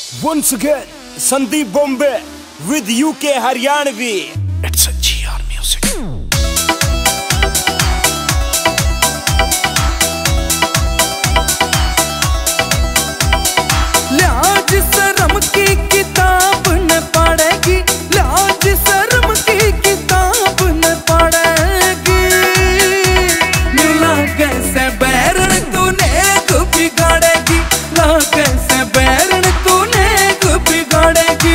Once again, Sandeep Bombay with UK Haryanvi. It's a GR music. लाज शर्म की किताब न पढ़ेगी, लाज शर्म की किताब न पढ़ेगी। मिला कैसे बैरन तूने बिगाड़ेगी, ला कैसे बैरन तूने बिगाड़ेगी।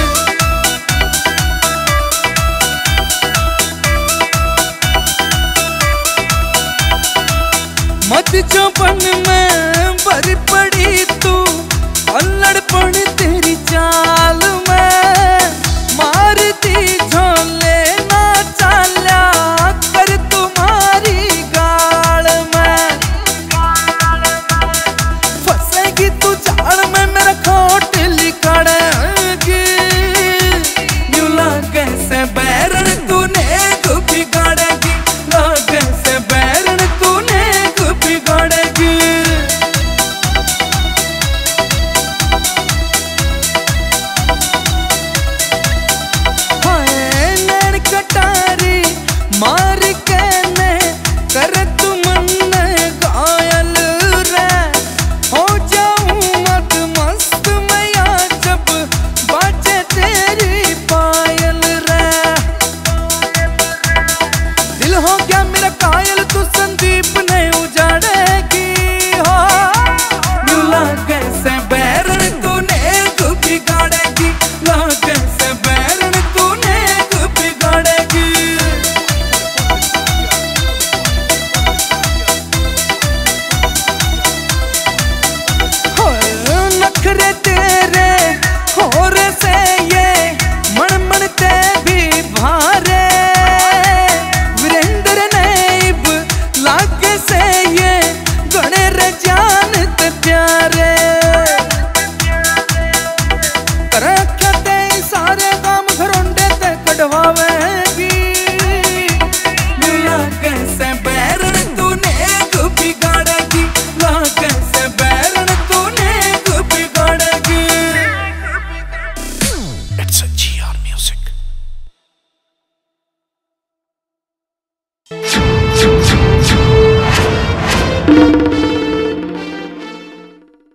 मत चौपन में भरी पड़ी तू, अल्लड़पन तेरी चाल में मारती झोले ना चाल्या कर तुम्हारी गाल में। फंसेगी तू जाल में मेरा खोट लिखड़ेगी। यूला कैसे बैरन तूने बिगाड़ेगी, ला कैसे बैरन तूने बिगाड़ेगी। कटारी मार के ने कर तुम घायल रे, हो जाऊं मत मस्त मैया जब बाजे तेरी पायल रे। दिल हो गया मेरा कायल तू संदीप ने उजाड़ेगी। हो यूला कैसे बैरन तूने बिगाड़ेगी, ला कैसे बैरन तूने बिगाड़ेगी। नखरे तेरे और